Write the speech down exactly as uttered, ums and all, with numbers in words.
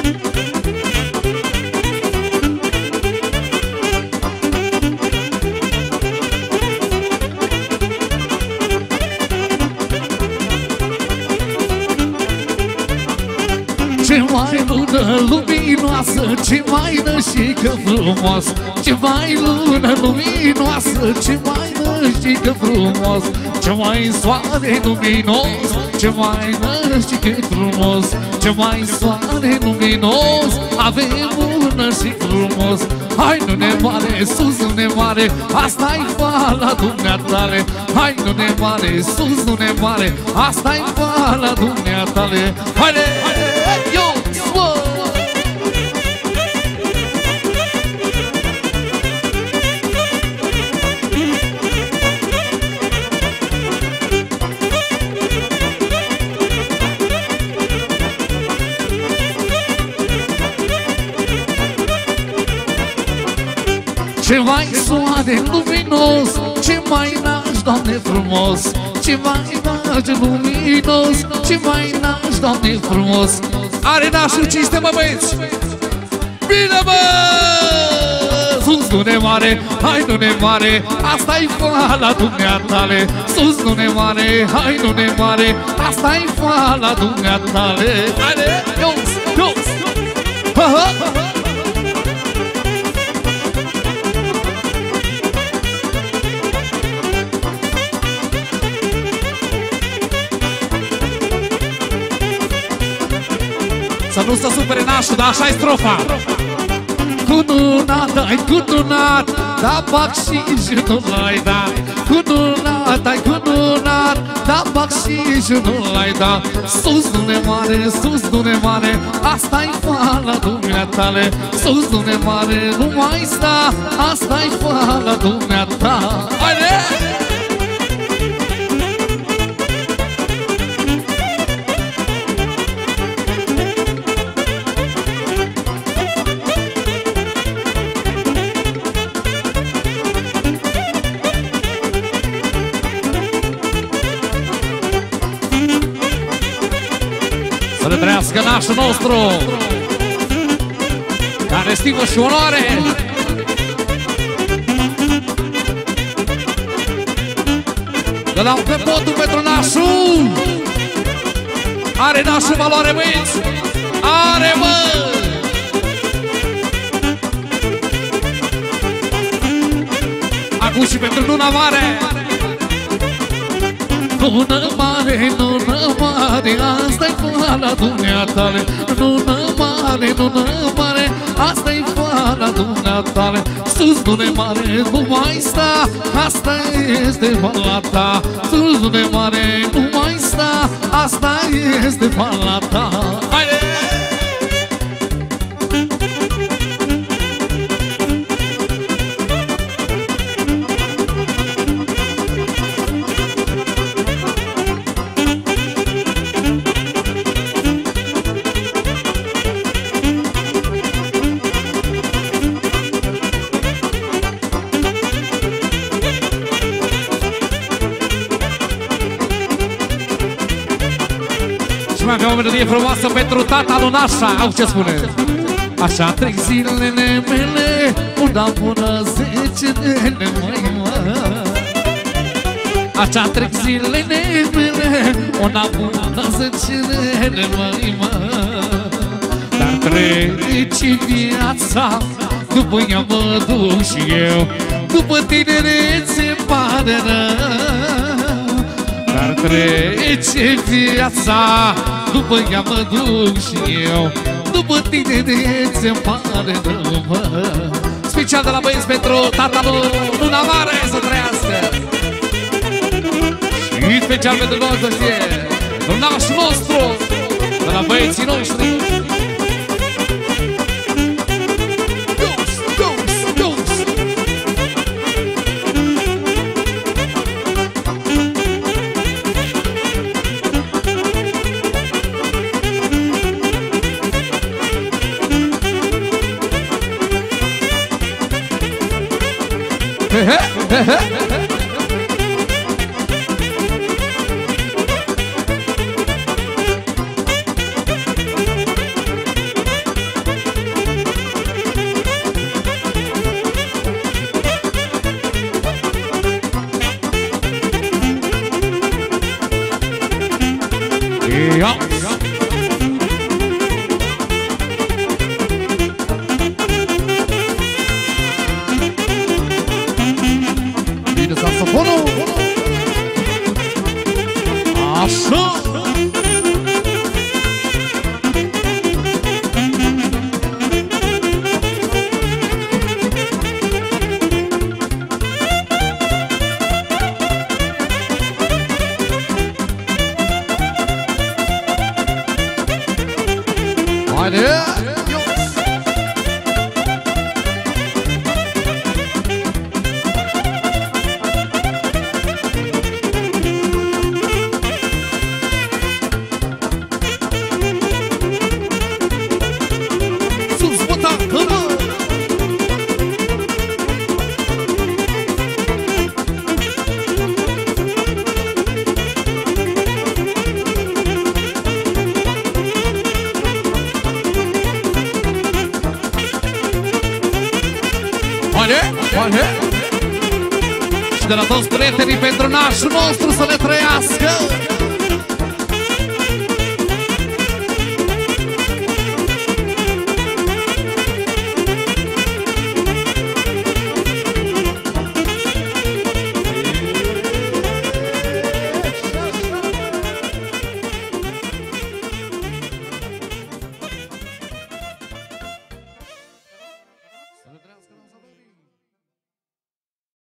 Ce mai lună luminoasă, ce mai nășică frumos, ce mai lună luminoasă, ce mai nășică frumos, ce mai soare luminos, ce mai nășică frumos, ce mai soare luminos, avem lună și frumos. Hai nu ne mare, sus nu ne mare, asta-i fala dumneatale. Hai nu ne mare, sus nu ne mare, asta-i fala dumneatale. Haide! Eu, mă! Ce mai soare luminos, ce mai naș, Doamne frumos, ce mai naș luminos, ce mai naș, Doamne frumos. Are nașul cinste, mă băieți! Bine, bă! Sus nu ne mare, hai nu ne mare, asta-i fala dumneatale. Sus nu ne mare, hai nu ne mare, asta-i fala dumneatale. Haide, ios, ios! Ha, ha, ha, ha! Să nu se supere nașul, dar așa-i strofa. Cununat, ai cununat, da bacșișul nu l-ai dat. Cununat, ai cununat, da bacșișul nu l-ai dat. Sus nu ne mare, sus nu ne mare, asta-i fala dumneatale. Sus nu ne mare, nu mai sta, asta-i fala dumneata. Haide! Să le trăiască nașul nostru, care stimă și onoare. Că dau pe potul pentru nașul. Are nașul valoare, băieți? Are, mă! Acum și pentru luna mare. Lună mare, lună mare, asta-i fala dumneatale. Lună mare, lună mare, asta-i fala dumneatale. Sus nu ne mare, nu mai sta, asta este fala ta. Sus nu ne mare, nu mai sta, asta este fala ta. Haide! Mai avea o melodie frumoasă pentru tata lui Nașa. Au ce spune? Așa trec zilele mele, una bună zecenele, măi, mă. Așa trec zilele mele, una bună zecenele, măi, mă. Dar trece viața, după ea mă duc și eu, după tinerețe pare rău. Dar trece viața, după ea mă duc și eu, după tinerețe-mi pare rău, mă. Special de la băieți pentru tata lui Luna Mare, să trăiască. Și special pentru noi, să fie nașul nostru, de la băieții noștri. He he he he. Și de la toți prietenii pentru nașul nostru să le trăiască.